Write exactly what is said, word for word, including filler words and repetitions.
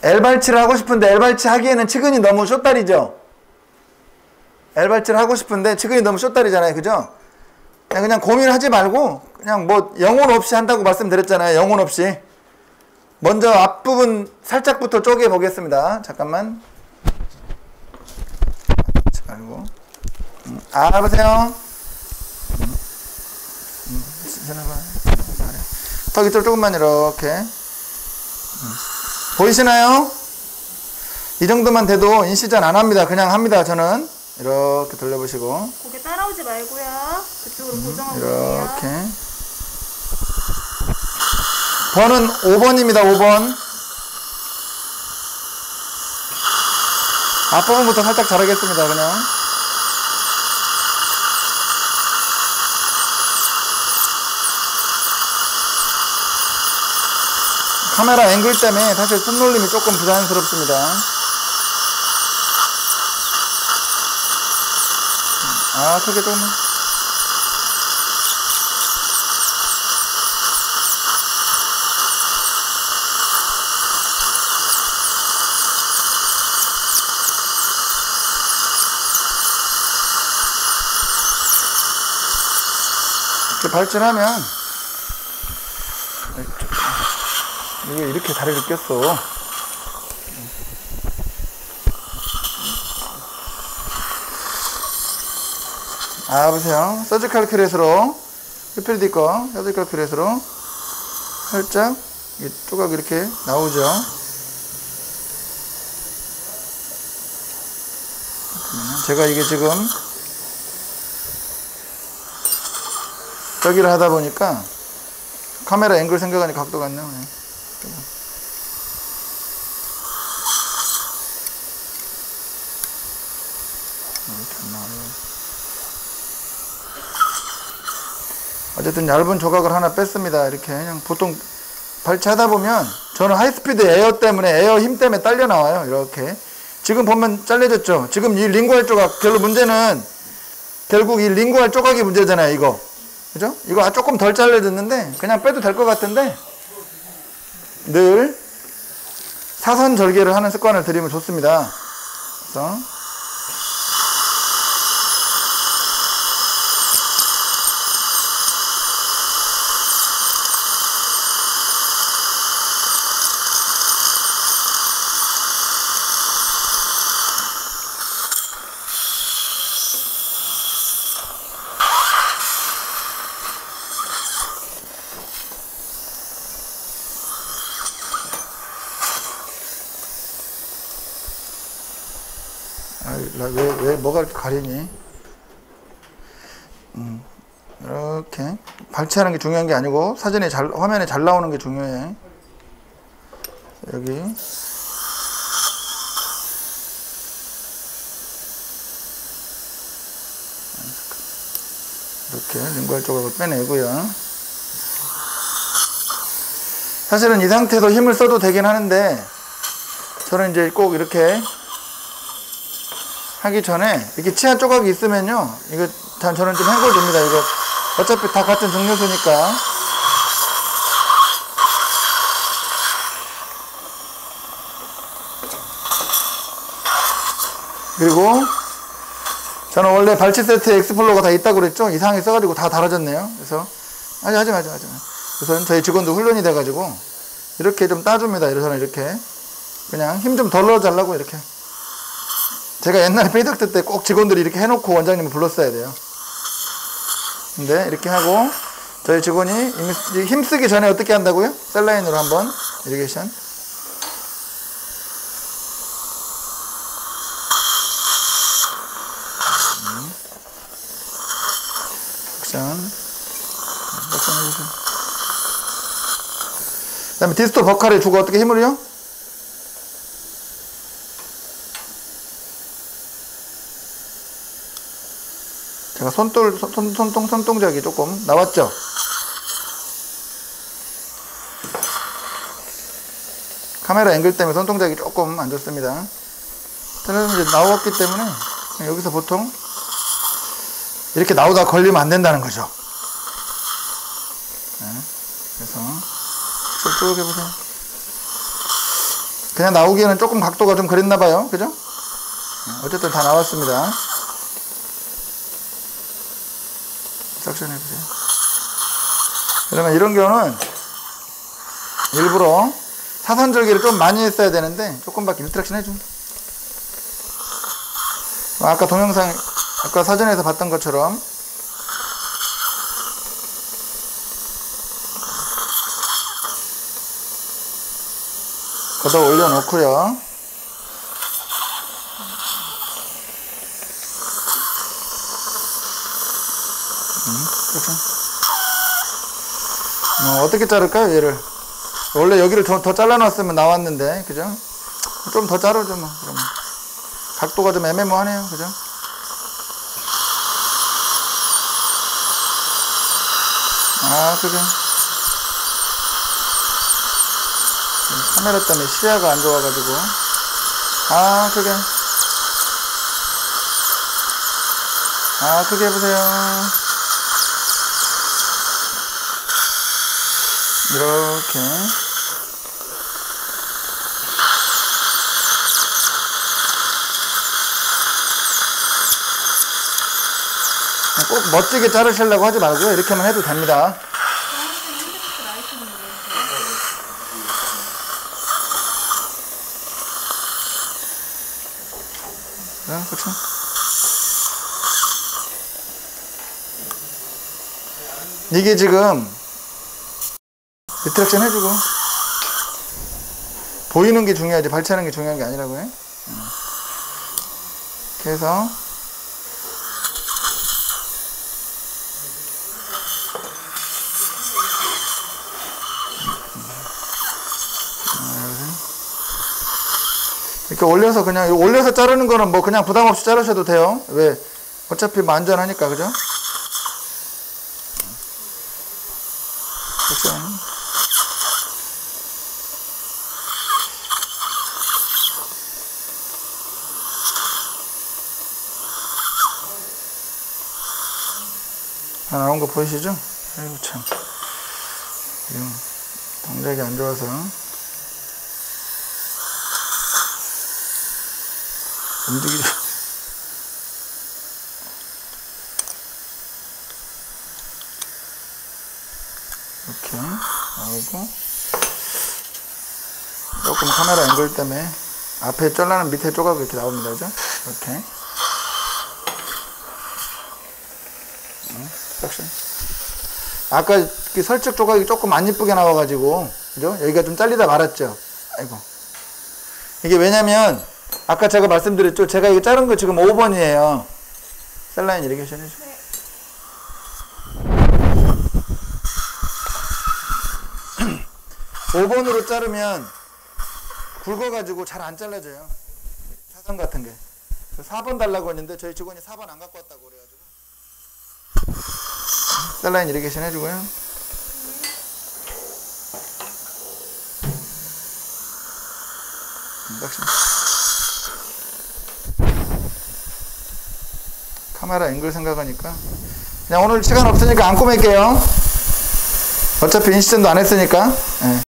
L발치를 하고 싶은데 L발치 하기에는 측은이 너무 숏다리죠. L발치를 하고 싶은데 측은이 너무 숏다리잖아요. 그죠? 그냥, 그냥 고민하지 말고 그냥 뭐 영혼 없이 한다고 말씀드렸잖아요. 영혼 없이. 먼저 앞부분 살짝부터 쪼개 보겠습니다. 잠깐만. 말고. 음, 아, 보세요. 음, 음, 턱 이쪽 조금만 이렇게. 음. 보이시나요? 이 정도만 돼도 인시전 안 합니다. 그냥 합니다. 저는 이렇게 돌려보시고 고개 따라오지 말고요. 그쪽으로 음, 고정하고 이렇게 계세요. 번은 오 번입니다. 오 번. 앞부분부터 살짝 자르겠습니다. 그냥 카메라 앵글 때문에 사실 손놀림이 조금 부자연스럽습니다. 아, 크게 조금만. 이렇게 발질하면 이게 이렇게 다리를 꼈어. 아, 보세요. 서지컬 큐렛으로, 피피디 거, 서지컬 큐렛으로 살짝 이 조각 이렇게 나오죠. 제가 이게 지금 저기를 하다 보니까 카메라 앵글 생각하니 각도가 안 나오네. 어쨌든 얇은 조각을 하나 뺐습니다. 이렇게 그냥 보통 발치하다 보면 저는 하이스피드 에어 때문에 에어 힘 때문에 딸려 나와요. 이렇게 지금 보면 잘려졌죠. 지금 이 링구알 조각 별로 문제는 결국 이 링구알 조각이 문제잖아요. 이거 그죠? 이거 조금 덜 잘려졌는데 그냥 빼도 될 것 같은데 늘 사선 절개를 하는 습관을 들이면 좋습니다. 그래서 왜, 왜, 뭐가 이렇게 가리니? 음, 이렇게. 발치하는 게 중요한 게 아니고, 사진에 잘, 화면에 잘 나오는 게 중요해. 여기. 이렇게 링구알 조각을 빼내고요. 사실은 이 상태에서 힘을 써도 되긴 하는데, 저는 이제 꼭 이렇게 하기 전에 이렇게 치아 조각이 있으면요 이거 저는 좀 헹궈줍니다. 이거 어차피 다 같은 증류수니까. 그리고 저는 원래 발치 세트에 엑스플로어가 다 있다고 그랬죠. 이상하게 써가지고 다 달아졌네요. 그래서 아니 하지 마지 하지 마. 그래서 저희 직원도 훈련이 돼가지고 이렇게 좀 따줍니다. 그래서 이렇게 그냥 힘 좀 덜 넣어달라고 이렇게. 제가 옛날에 페이덕트 때 꼭 직원들이 이렇게 해놓고 원장님을 불렀어야 돼요. 근데 이렇게 하고 저희 직원이 힘쓰기 전에 어떻게 한다고요? 셀라인으로 한번 이리게이션. 액션. 액션 해주세요. 그 다음에 디스토 버칼에 주고 어떻게 힘을요? 제가 손돌, 손, 손동, 손동작이 조금 나왔죠? 카메라 앵글 때문에 손동작이 조금 안 좋습니다. 저는 이제 나왔기 때문에 여기서 보통 이렇게 나오다 걸리면 안 된다는 거죠. 네, 그래서 쭉 해보세요. 그냥 나오기에는 조금 각도가 좀 그랬나봐요. 그죠? 어쨌든 다 나왔습니다. 섹션 해보세요. 그러면 이런 경우는 일부러 사선 절개를 좀 많이 했어야 되는데 조금밖에 인스트럭션 해줍니다. 아까 동영상, 아까 사전에서 봤던 것처럼 걷어 올려놓고요. 음, 그렇죠. 어, 어떻게 자를까요, 얘를? 원래 여기를 더, 더 잘라놨으면 나왔는데, 그죠? 좀 더 자르죠, 뭐, 그러면. 각도가 좀 애매모하네요, 그죠? 아, 그죠? 카메라 때문에 시야가 안 좋아가지고. 아, 그게. 아, 크게 해보세요. 이렇게. 꼭 멋지게 자르시려고 하지 말고요. 이렇게만 해도 됩니다. 네, 그렇죠. 이게 지금 리트렉션 해주고 보이는 게 중요하지 발치하는 게 중요한 게 아니라고요. 그래서 이렇게 올려서 그냥 올려서 자르는 거는 뭐 그냥 부담 없이 자르셔도 돼요. 왜 어차피 뭐 안전하니까 그죠? 그렇죠. 다 나온 거 보이시죠? 아이고 참 동작이 안 좋아서 움직이죠. 이렇게 나오고 조금 카메라 앵글 때문에 앞에 잘라는 밑에 조각 이렇게 나옵니다. 그죠? 이렇게 섹션. 아까 그 설적 조각이 조금 안 이쁘게 나와가지고 그죠? 여기가 좀 잘리다 말았죠. 아이고 이게 왜냐면 아까 제가 말씀드렸죠. 제가 이거 자른 거 지금 오 번이에요. 셀라인 이리게이션 해줘. 네. 오 번으로 자르면 굵어가지고 잘 안 잘라져요. 사선 같은 게. 사 번 달라고 했는데 저희 직원이 사 번 안 갖고 왔다고 그래가지고. 셀라인 이리게이션 해주고요. 인덕션. 카메라 앵글 생각하니까 그냥 오늘 시간 없으니까 안 꼬맬게요. 어차피 인시전도 안 했으니까. 네.